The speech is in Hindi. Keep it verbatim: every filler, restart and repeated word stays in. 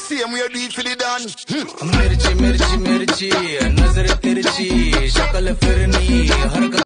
same way you do it for the done. मिर्ची मिर्ची मिर्ची नजर तिरछी शक्ल फिरनी हरकत